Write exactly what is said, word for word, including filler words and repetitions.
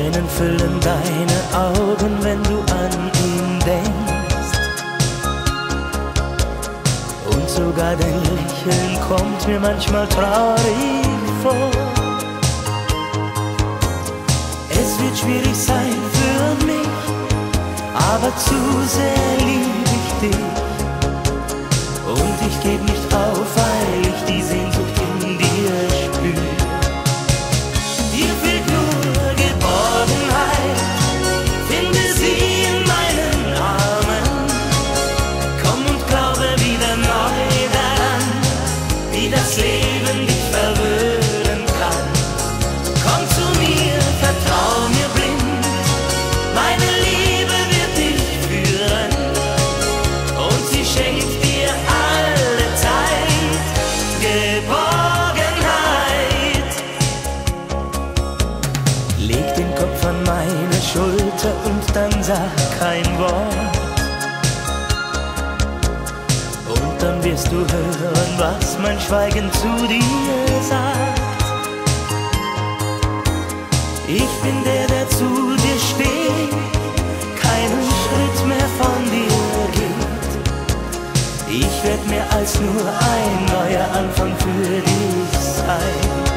Tränen füllen deine Augen, wenn du an ihn denkst. Und sogar dein Lächeln kommt mir manchmal traurig vor. Es wird schwierig sein für mich, aber zu sehr lieb ich dich. Und ich geb nicht auf, weil ich die Sehnsucht in dir spür. Dir fehlt nur Geborgenheit, finde sie in meinen Armen. Komm und glaube wieder neu daran, wie das Leben dich verwöhnen kann. Komm zu mir, vertrau mir blind, meine Liebe wird dich führen. Und sie schenkt dir alle Zeit Geborgenheit. Leg den Kopf an meine Schulter und dann sag kein Wort. Und dann wirst du hören, was mein Schweigen zu dir sagt. Ich bin der, der zu dir steht, keinen Schritt mehr von dir geht. Ich werd mehr als nur ein neuer Anfang für dich sein.